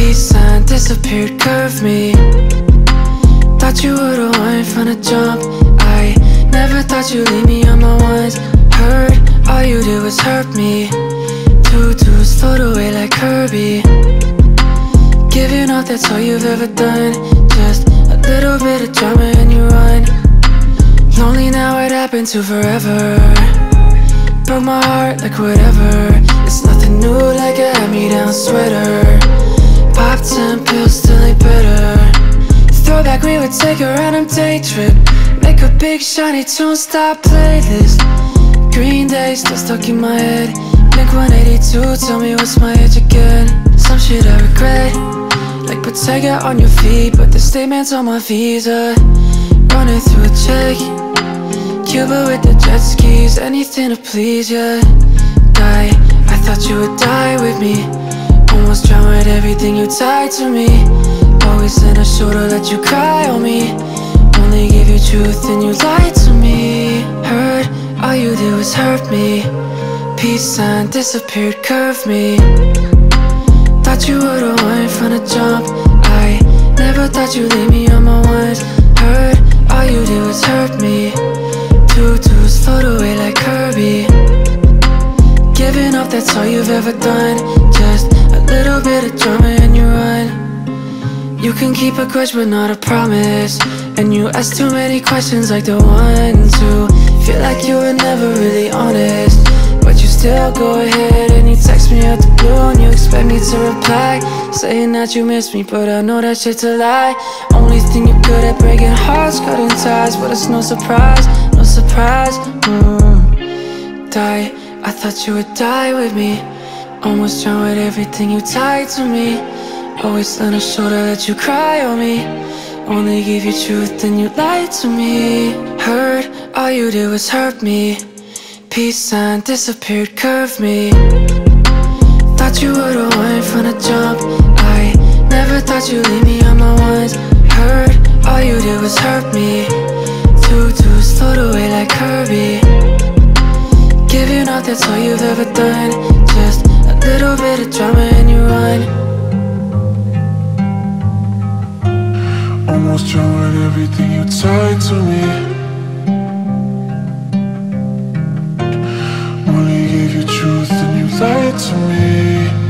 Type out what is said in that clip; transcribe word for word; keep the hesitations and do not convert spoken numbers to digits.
Peace sign disappeared, curved me. Thought you would've won from the jump. I never thought you'd leave me on my ones. Heard all you did was hurt me. Two twos float away like Kirby. Giving up, that's all you've ever done. Just a little bit of drama and you run. Lonely now, it happened to forever. Broke my heart like whatever. It's nothing new like a hand-me-down sweater. Pop ten pills, still ain't better. Throwback, we would take a random day trip. Make a big shiny tune, stop playlist. Green Day still stuck in my head. Blink one eighty-two, tell me what's my age again. Some shit I regret, like bootega on your feet, but the statements on my visa. Running through a cheque, Cuba with the jet skis, anything to please ya. Die, I thought you would die with me. Almost drowned with everything you tied to me. Always in a shoulder, let you cry on me. Only gave you truth and you lied to me. Heard all you did was hurt me. Peace sign disappeared, curved me. Thought you would've won from the jump. I never thought you'd leave me on my ones. Heard all you did was hurt me. Two twos float away like Kirby. Giving up, that's all you've ever done. Just a little bit of drama and you run. You can keep a grudge but not a promise. And you ask too many questions like the ones who feel like you were never really honest. But you still go ahead and you text me out the blue and you expect me to reply, saying that you miss me, but I know that shit's a lie. Only thing you're good at, breaking hearts, cutting ties, but it's no surprise, no surprise. mm. Die, I thought you would die with me. Almost drowned with everything you tied to me. Always on a shoulder, let you cry on me. Only give you truth and you lied to me. Heard all you did was hurt me. Peace sign disappeared, curved me. Thought you would've won from the jump. I never thought you'd leave me on my ones. Heard all you did was hurt me. Two twos float away like Kirby. Giving up, that's all you've ever done. Just a little bit of drama and you run. Almost drowned with everything you tied to me. Only gave you truth and you lied to me.